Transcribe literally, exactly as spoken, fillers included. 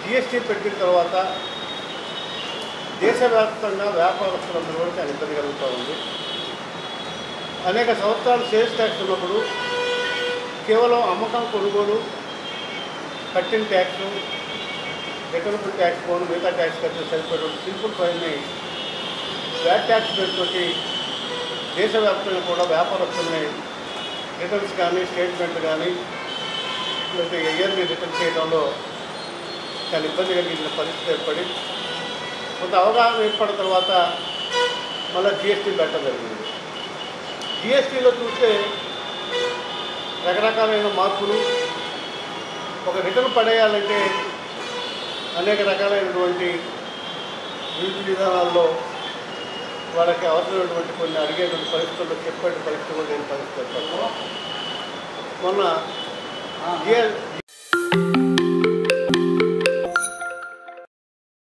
GST పెట్టిన తర్వాత దేశవ్యాప్తంగా వ్యాపారస్తులందరూ కూడా చాలా ఇబ్బంది కలుగుతూ ఉంది. అనేక సంవత్సరాలు సేల్స్ ట్యాక్స్ ఉన్నప్పుడు కేవలం అమ్మకం, కొనుగోలు, కట్టిన ట్యాక్స్, రిటర్నబుల్ ట్యాక్స్ పోను మిగతా ట్యాక్స్ కట్టిన సరిపోయేటువంటి సింపుల్ ఫైల్ని వ్యాట్ ట్యాక్స్ పెట్టుకొని దేశవ్యాప్తంగా కూడా వ్యాపారస్తుల్ని రిటర్న్స్ కానీ స్టేట్మెంట్ కానీ లేకపోతే ఇయర్లీ రిటర్న్ చేయడంలో చాలా ఇబ్బంది కలిగిన పరిస్థితి ఏర్పడి కొంత అవగాహన ఏర్పడిన తర్వాత మళ్ళీ జిఎస్టీ పెట్టడం జరిగింది. జిఎస్టీలో చూస్తే రకరకాలైన మార్పులు, ఒక రిటర్న్ పడేయాలంటే అనేక రకాలైనటువంటి విధి విధానాల్లో వాళ్ళకి అవసరమైనటువంటి కొన్ని అడిగేటువంటి పరిస్థితుల్లో చెప్పే పరిస్థితులు లేని పరిస్థితి ఏర్పడుతుంది. మొన్న జిఎస్